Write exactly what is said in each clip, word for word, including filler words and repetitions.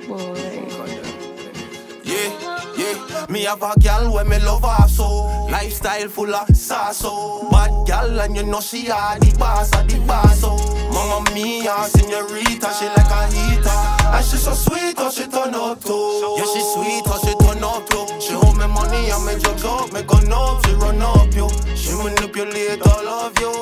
Yeah, yeah. Me have a gal when me love her so. Lifestyle full of sauce so. Bad gal and you know she a the boss, a the boss so. Mama mia, señorita, she like a heater. And she so sweet, oh she turn up too. Yeah, she sweet, oh she turn up too. She hold me money and me drugs up, me gun up, she run up you. She manipulate all of you.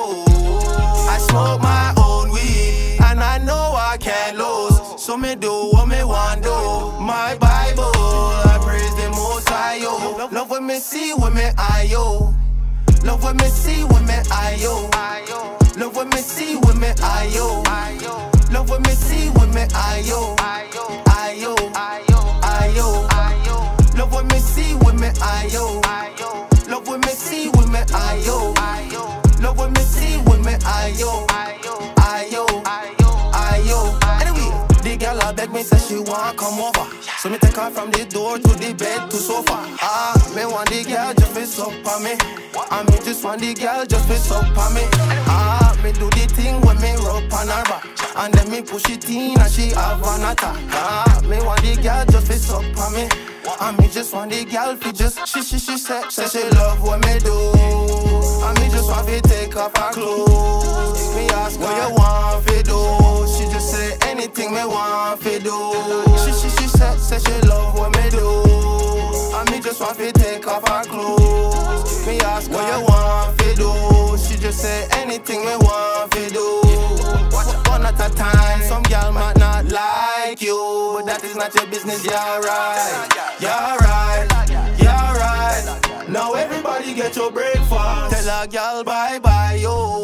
I smoke my own weed, and I know I can't lose. So me do what me want do. My Bible, I praise the Most High, yo. Love when me see, when me eye, yo. Love when me see, when me eye, yo. Love when me see, when me eye, yo. Love when me see, when me eye, yo. Eye, yo. Eye, yo. Love when me see, when me eye, yo. Love when me see, when me eye, yo. Love when me see, when me eye, yo. Eye, yo. Eye, yo. Anyway, the girl I beg me say she want come over. So me take her from the door to the bed to sofa. Ah, me want the girl just be suck on me. And me just want the girl just be suck on me. Ah, me do the thing when me rub on her back. And then me push it in and she have an attack. Ah, me want the girl just be suck on me. And me just want the girl fi just she she she say say she love what me do. And me just want fi take off her clothes. Me ask what you want fi do. She just say anything me want fi do. She she she say say she love what me do. And me just want fi take off her clothes. Me ask what you want fi do. She just say anything me want fi do. One at a time, some girl might not like you, but that is not your business. You're right, you're right, you're right. Now everybody get your breakfast. Tell a girl bye bye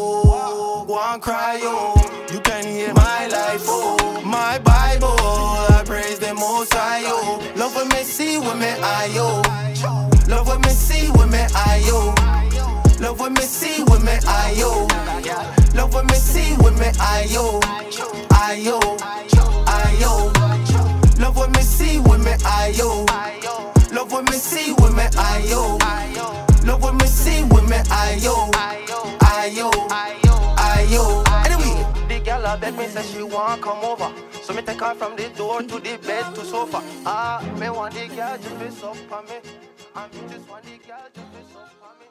yo, go and cry yo. You can hear my life oh, my Bible. I praise the Most High yo. Love when me see when me eye yo. Love when me see when me eye yo. Love when me see when me eye yo. Love when me see when me eye yo. Eye yo. Eye yo. Love when me see when me eye yo. Love when me see when me eye yo. Love when me see when me eye yo. Eye yo. Eye yo. Anyway, the girl I beg me say she want come over. So me take her from the door to the bed to sofa. Ah, me want the girl just be suck on me. And me just want the girl just be suck on me.